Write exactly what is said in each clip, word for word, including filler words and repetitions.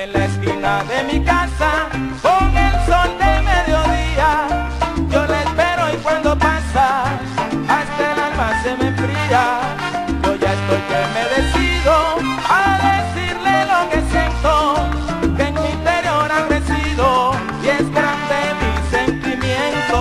en la esquina de mi casa, con el sol de mediodía. Yo la espero y cuando pasa, hasta el alma se me enfría. Yo ya estoy que me decido a decirle lo que siento, que en mi interior ha crecido y es grande mi sentimiento.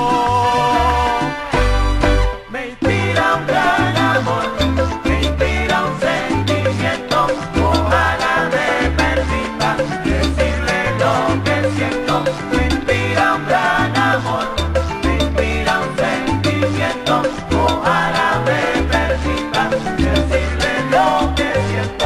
Me inspira un gran amor, me inspira un sentimiento. Ojalá me permita decirle lo que siento. Me inspira un gran amor, me inspira un sentimiento. Ojalá me permita decirle lo que siento.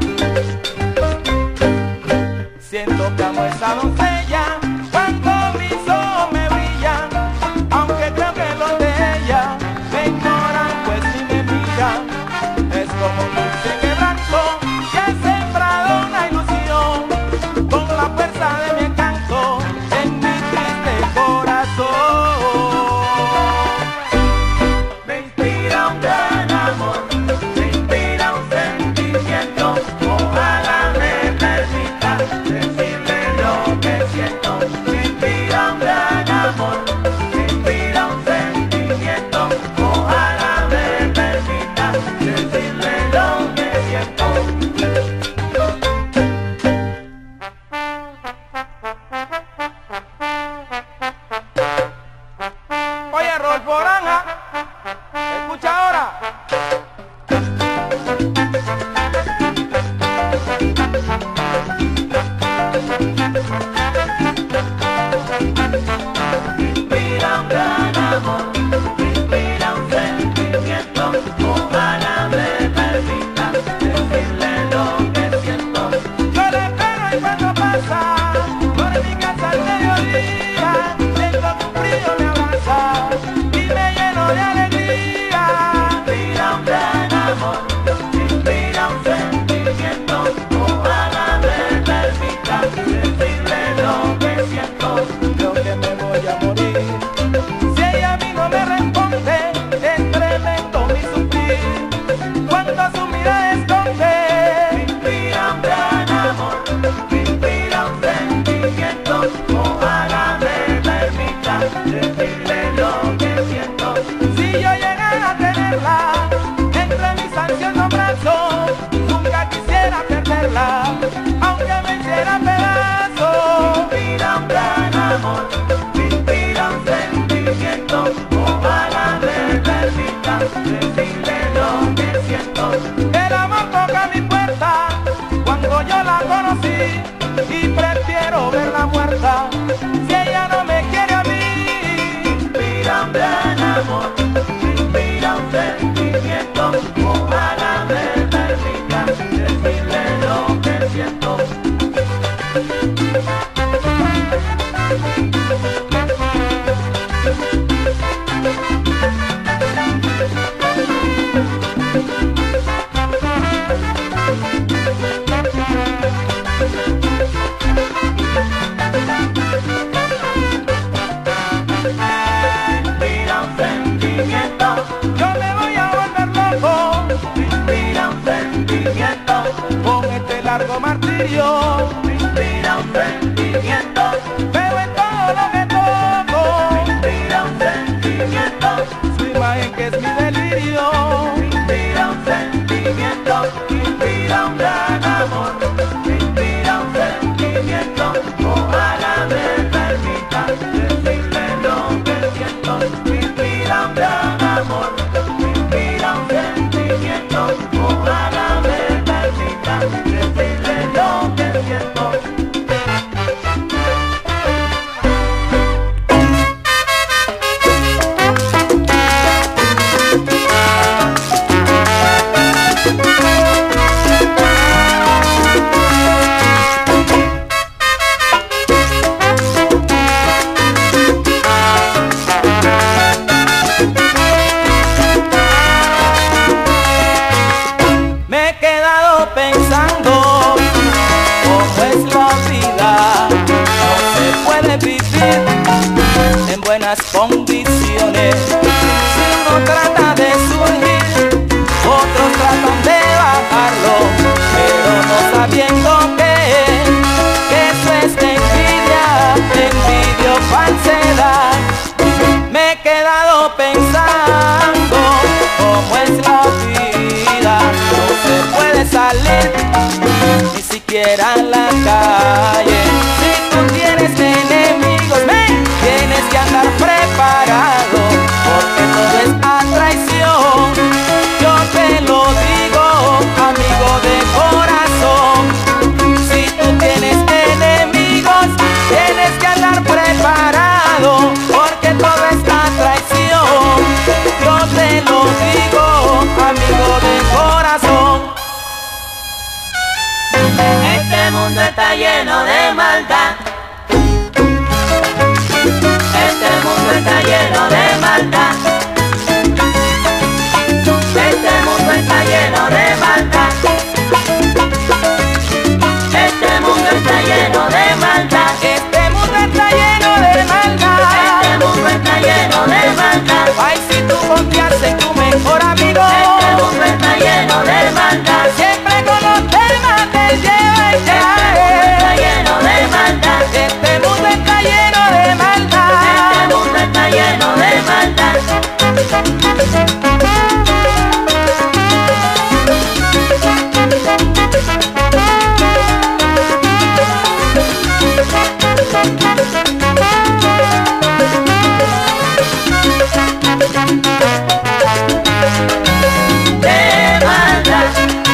Siento que amo a esa doncella cuando mis ojos me brillan, aunque creo que los de ella me ignoran, pues ni me miran. Es como un dulce quebranto que ha sembrado una ilusión con la fuerza de mi encanto en mi triste corazón. Me inspira un gran amor, me inspira un sentimiento. Ojalá me permita decirle lo que siento. Me inspira un gran amor, me inspira un sentimiento. Ojalá me permita decirle lo que siento. Oye, Rodolfo Granja, escucha ahora. Me inspira un gran amor, me inspira un sentimiento. Ojalá me permita decirle lo que siento. Yo le espero y cuando pasa por mi casa al mediodía, siento que un frío me abraza y me lleno de alegría. Me inspira un gran amor, me inspira un sentimiento. Ojalá me permita decirle lo que siento. Creo que me voy a morir si ella a mí no me responde. Es tremendo mi sufrir cuando su mirada esconde. Me inspira un gran amor, me inspira un sentimiento. Ojalá me permita decirle lo que siento. Si yo llegara a tenerla entre mis ansiosos brazos, nunca quisiera perderla, aunque me hiciera pedazos. Me inspira un gran amor, me inspira un sentimiento. Ojalá me permita decirle lo que siento. El amor toca mi puerta cuando yo la conocí y prefiero verla muerta si ella no me quiere a mí. Me inspira un gran amor, me inspira un sentimiento. Ojalá me permita decirle lo que siento. Inspira un sentimiento, yo me voy a volver loco. Me inspira un sentimiento, con este largo martirio. Me inspira un sentimiento, veo en todo lo que toco. Me inspira un sentimiento, su imagen que es mi delirio. Me inspira un sentimiento, me inspira un gran amor. Me inspira un sentimiento, ojalá me permita decirle lo que siento. Me inspira un gran amor, me inspira un sentimiento. Ojalá me permita decirle lo que siento. buenas condiciones. Si uno trata de subir, otros tratan de bajarlo, pero no sabiendo que calle. Si tú tienes enemigos, men, tienes que andar preparado, porque todo es a traición. Yo te lo digo, amigo de corazón. Si tú tienes enemigos, tienes que andar preparado, porque todo es a traición. Yo te lo digo, amigo de corazón. Este mundo está lleno de maldad. Este mundo está lleno de maldad. Este mundo está lleno de maldad. Este mundo está lleno de maldad. Este mundo está lleno de maldad. Este mundo está lleno de maldad. Ay, si tú confías en tu mejor amigo. Este mundo está lleno de maldad. Siempre con los temas del lleva y Este mundo está trae. lleno de maldad. Este mundo está lleno de maldad. Este mundo está lleno de maldad. De maldad.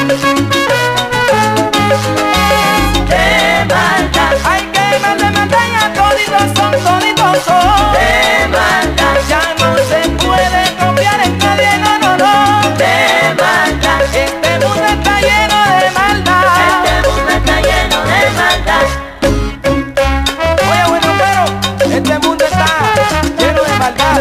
De maldad. Ay, que más de montaña, toditos son, toditos son. De maldad. Ya no se puede confiar en nadie, no, no, no. De maldad. Este mundo está lleno de maldad. Este mundo está lleno de maldad. Oye, bueno, pero este mundo está lleno de maldad.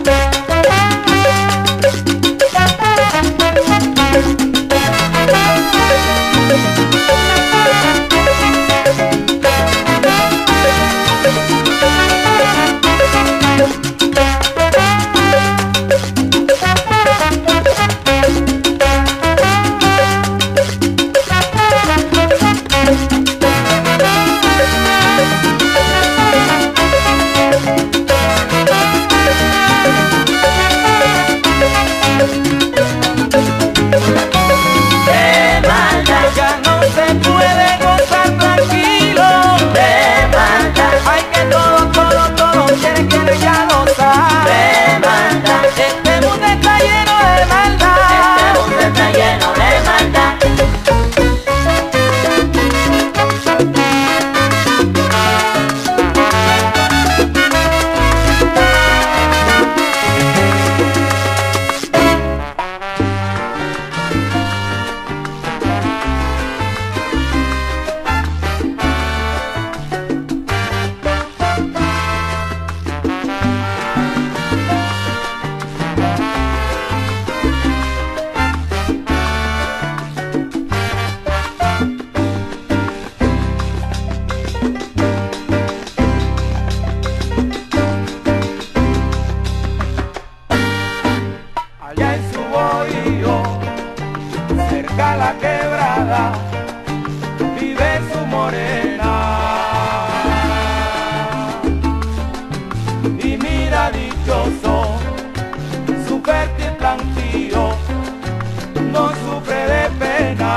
De maldad. Ya no se puede gozar tranquilo. De maldad. Hay que todo, todo, todo tiene que ya gozar. De maldad. Este mundo está lleno de Este maldad. mundo está lleno de maldad. Allá en su bohío, cerca a la quebrada, vive su morena. Y mira dichoso, su fértil plantío no sufre de pena.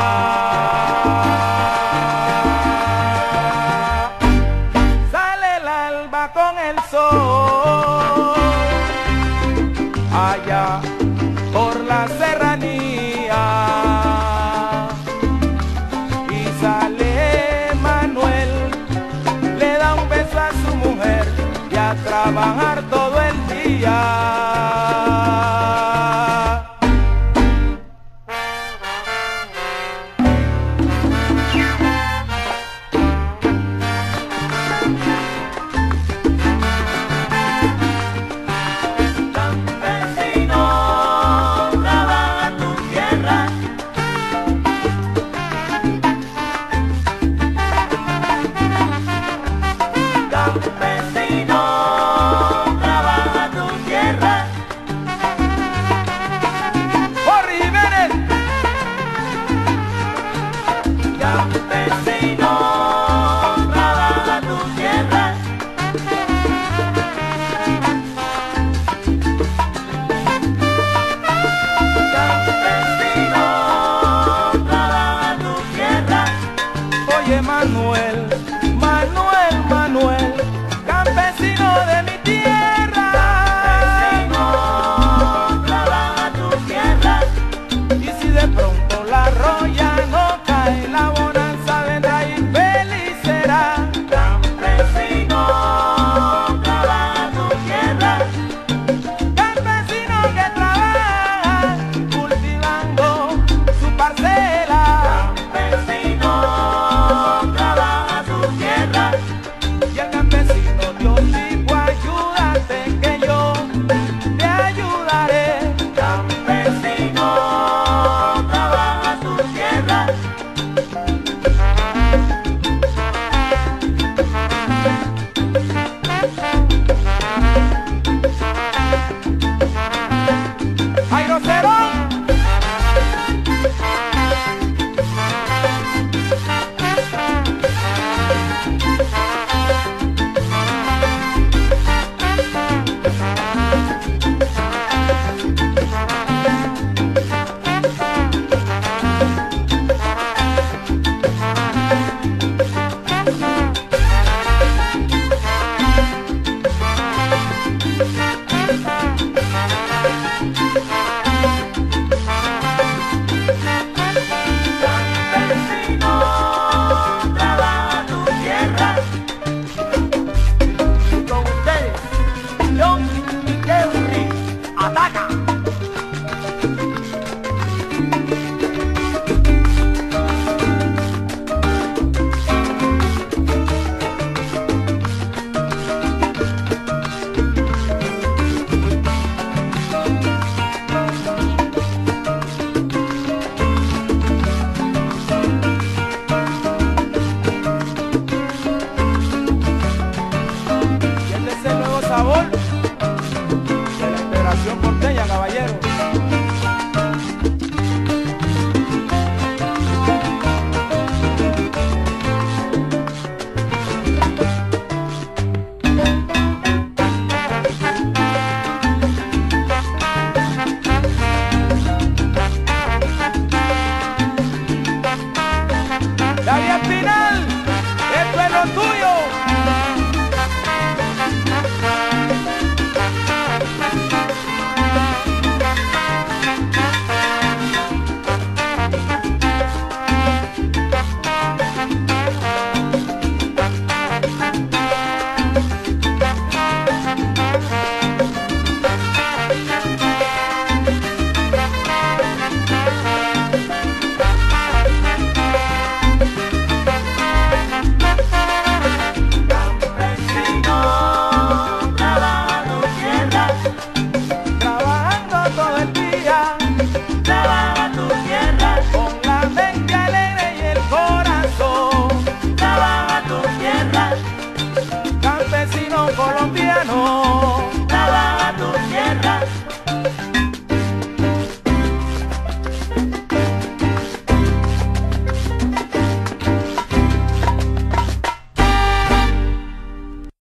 Sale el alba con el sol, allá por la serranía, y sale Manuel, le da un beso a su mujer y a trabajar todo el día. Campesino, trabaja tu tierra. Campesino, trabaja tu tierra. ¡Por Jiménez! Campesino, trabaja tu tierra. Campesino, trabaja tu tierra. Oye, Manuel, Manuel, Manuel, campesino de mi tierra.